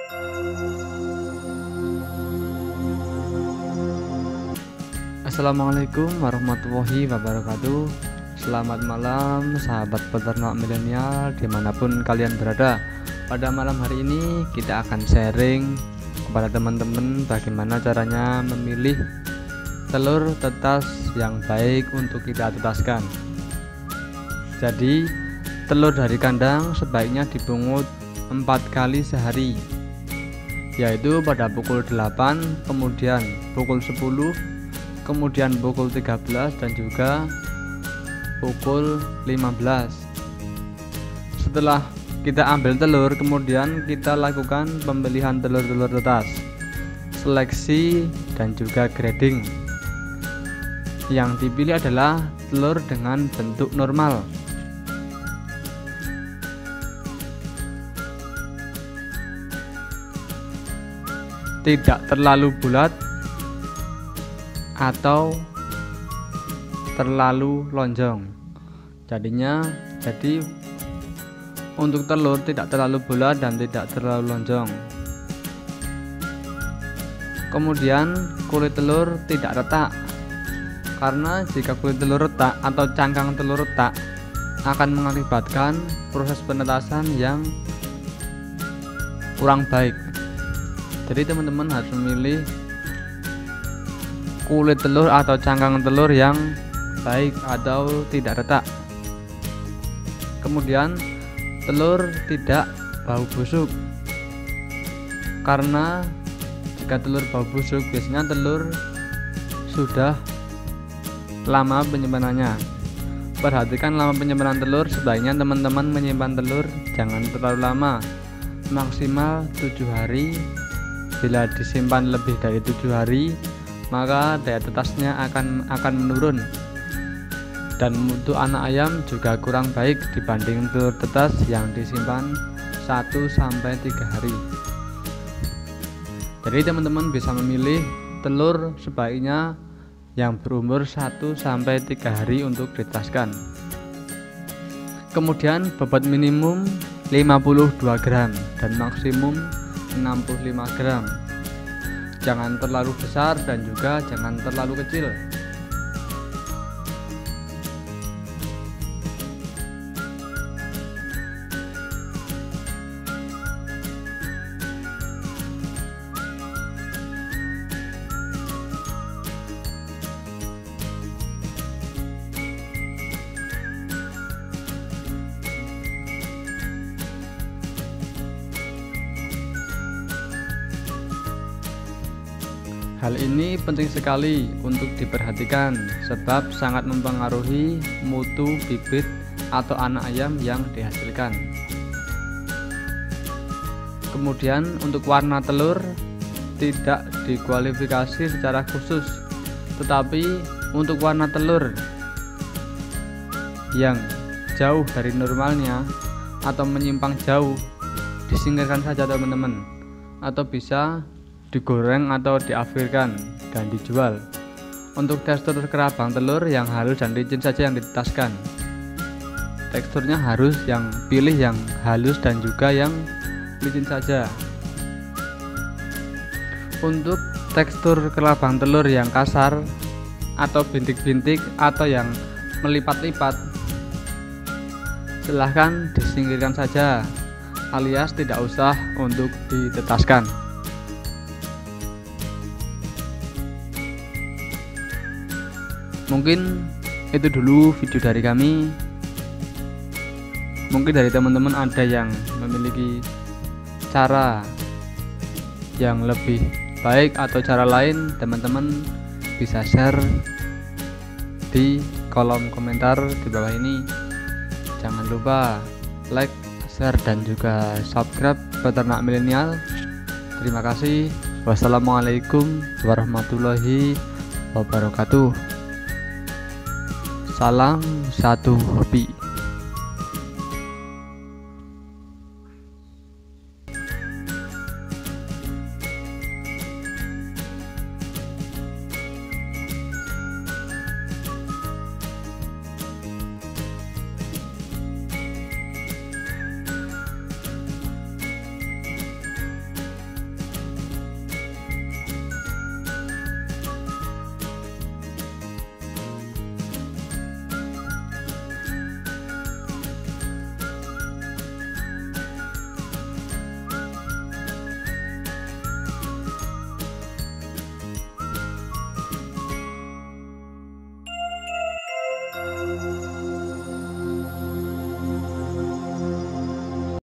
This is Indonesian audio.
Assalamualaikum warahmatullahi wabarakatuh. Selamat malam sahabat peternak milenial dimanapun kalian berada. Pada malam hari ini kita akan sharing kepada teman-teman bagaimana caranya memilih telur tetas yang baik untuk kita tetaskan. Jadi telur dari kandang sebaiknya dibungut 4 kali sehari, yaitu pada pukul 8, kemudian pukul 10, kemudian pukul 13 dan juga pukul 15. Setelah kita ambil telur, kemudian kita lakukan pembelian telur-telur tetas, seleksi dan juga grading. Yang dipilih adalah telur dengan bentuk normal. Tidak terlalu bulat atau terlalu lonjong. Jadi untuk telur tidak terlalu bulat dan tidak terlalu lonjong. Kemudian kulit telur tidak retak, karena jika kulit telur retak atau cangkang telur retak akan mengakibatkan proses penetasan yang kurang baik. Jadi teman-teman harus memilih kulit telur atau cangkang telur yang baik atau tidak retak. Kemudian telur tidak bau busuk, karena jika telur bau busuk biasanya telur sudah lama penyimpanannya. Perhatikan lama penyimpanan telur, sebaiknya teman-teman menyimpan telur jangan terlalu lama, maksimal 7 hari. Bila disimpan lebih dari 7 hari, maka daya tetasnya akan menurun, dan mutu anak ayam juga kurang baik dibanding telur tetas yang disimpan 1-3 hari. Jadi teman-teman bisa memilih telur sebaiknya yang berumur 1-3 hari untuk ditetaskan. Kemudian bobot minimum 52 gram dan maksimum 65 gram. Jangan terlalu besar dan juga jangan terlalu kecil. Hal ini penting sekali untuk diperhatikan sebab sangat mempengaruhi mutu bibit atau anak ayam yang dihasilkan. Kemudian untuk warna telur tidak dikualifikasi secara khusus, tetapi untuk warna telur yang jauh dari normalnya atau menyimpang jauh disingkirkan saja teman-teman, atau bisa digoreng atau diavirkan dan dijual. Untuk tekstur kerabang telur yang halus dan licin saja yang ditetaskan. Teksturnya harus pilih yang halus dan juga yang licin saja. Untuk tekstur kerabang telur yang kasar atau bintik-bintik atau yang melipat-lipat, silahkan disingkirkan saja, alias tidak usah untuk ditetaskan. Mungkin itu dulu video dari kami. Mungkin dari teman-teman ada yang memiliki cara yang lebih baik atau cara lain, teman-teman bisa share di kolom komentar di bawah ini. Jangan lupa like, share dan juga subscribe Peternak Milenial. Terima kasih. Wassalamualaikum warahmatullahi wabarakatuh. Salam satu hobi.